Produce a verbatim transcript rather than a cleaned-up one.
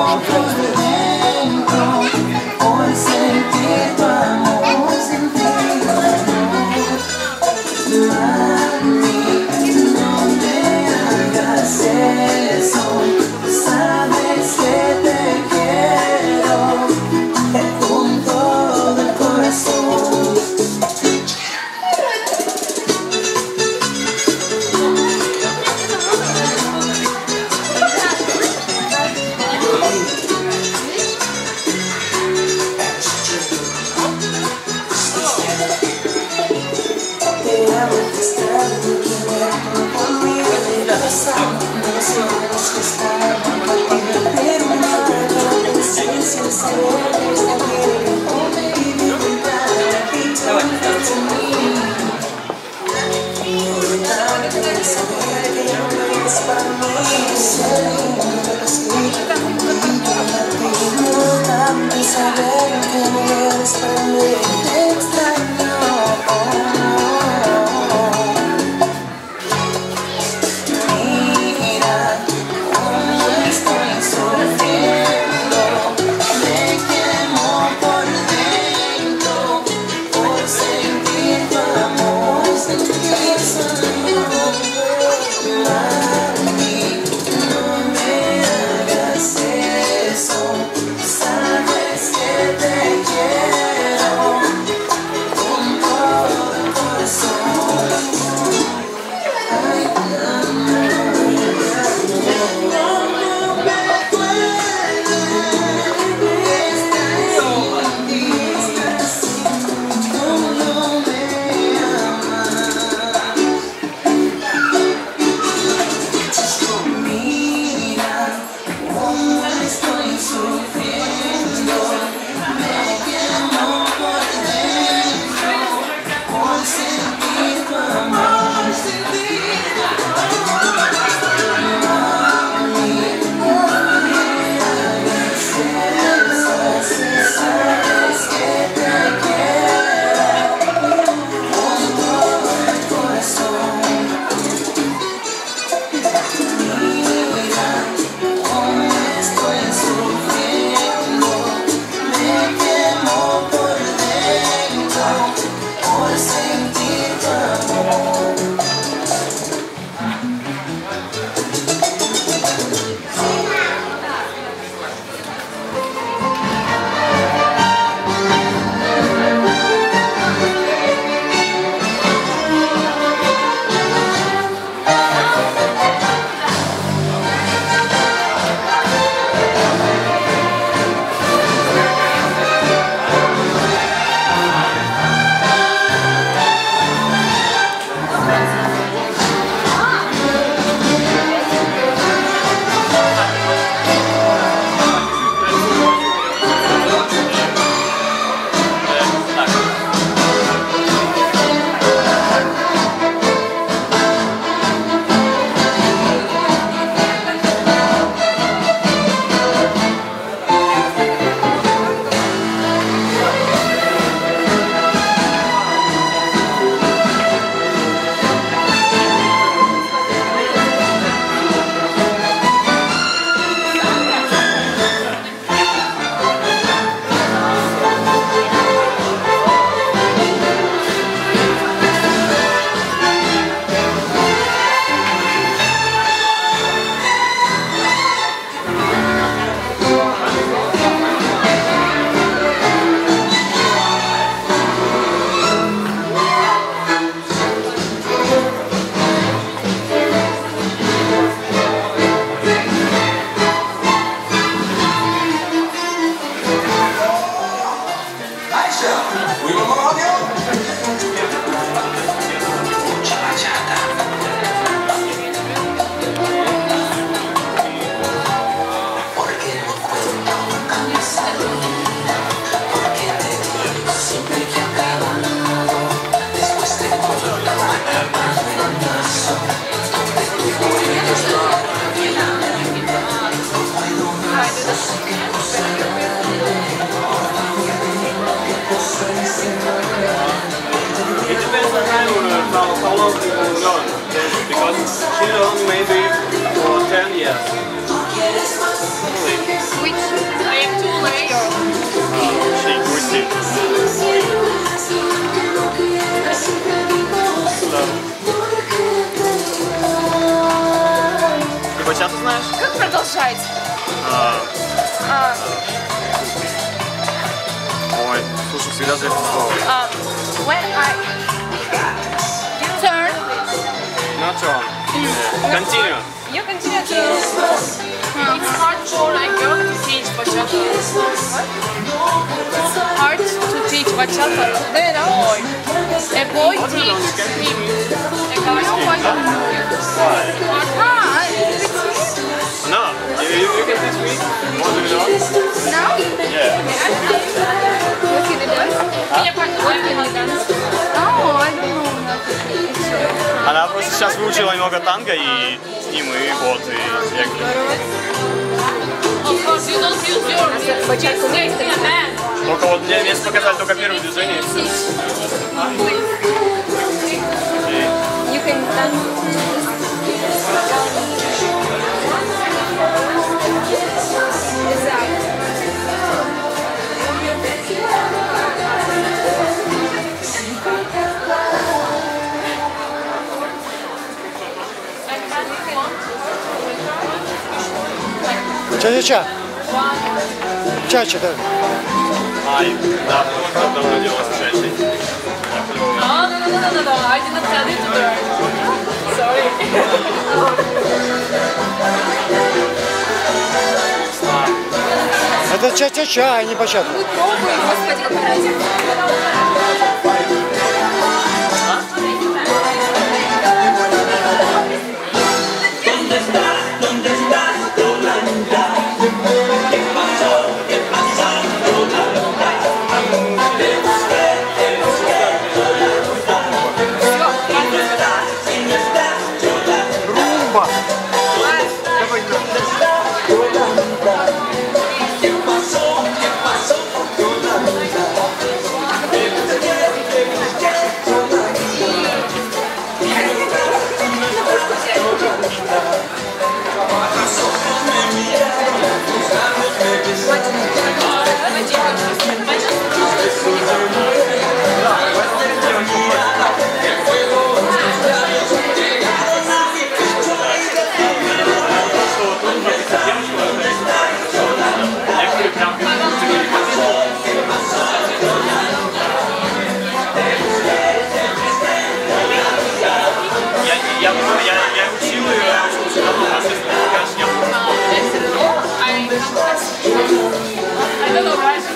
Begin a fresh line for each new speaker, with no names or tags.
Because she knows maybe for ten years.
Which
Как продолжать?
А,
А,
ой, слушай, всегда за это слово.
а, when I turn,
Not wrong. Continue.
you continue to. It's hard for a girl to teach bachata. It's hard to teach bachata. Do you know? A boy teach him. A girl bachata. Aha,
No, you, you, you can teach me. Want to know?
now?
Yeah.
What can you do? What can you dance? Oh, I don't know.
Она просто сейчас выучила немного танго и с ним, и вот, и я
Of course, you don't use your bachata next to a man.
только вот мне, мне показали только первое движение.
You can dance.
Ча-ча-ча. Ча-ча, да.
Ай, да, потому что давно делала с чачей.
No, no, no, no, no, no, I did not tell you to learn. Sorry.
Это ча-ча-ча, а не бачата.
Пробуй, господи,
Румба.
Я, я, я учил ее, я учил все равно, а если, конечно, не
I don't know, right?